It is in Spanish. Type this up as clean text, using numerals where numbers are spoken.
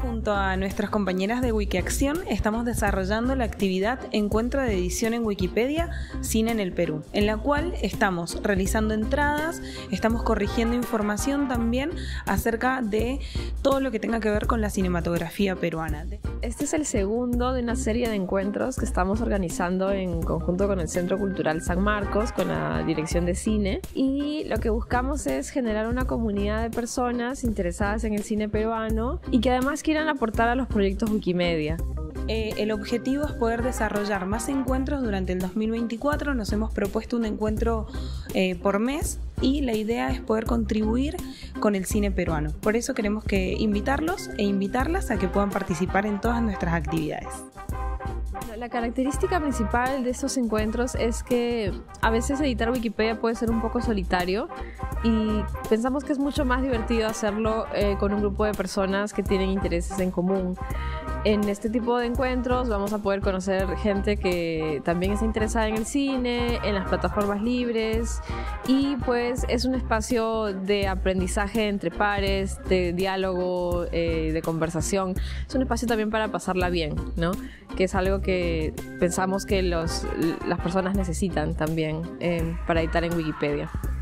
Junto a nuestras compañeras de Wikiacción estamos desarrollando la actividad Encuentro de Edición en Wikipedia Cine en el Perú, en la cual estamos realizando entradas, estamos corrigiendo información también acerca de todo lo que tenga que ver con la cinematografía peruana. Este es el segundo de una serie de encuentros que estamos organizando en conjunto con el Centro Cultural San Marcos, con la Dirección de Cine, y lo que buscamos es generar una comunidad de personas interesadas en el cine peruano y que además quieran aportar a los proyectos Wikimedia. El objetivo es poder desarrollar más encuentros durante el 2024. Nos hemos propuesto un encuentro por mes y la idea es poder contribuir con el cine peruano. Por eso queremos invitarlos e invitarlas a que puedan participar en todas nuestras actividades. La característica principal de estos encuentros es que a veces editar Wikipedia puede ser un poco solitario y pensamos que es mucho más divertido hacerlo con un grupo de personas que tienen intereses en común. En este tipo de encuentros vamos a poder conocer gente que también está interesada en el cine, en las plataformas libres, y pues es un espacio de aprendizaje entre pares, de diálogo, de conversación. Es un espacio también para pasarla bien, ¿no? Que es algo que pensamos que las personas necesitan también para editar en Wikipedia.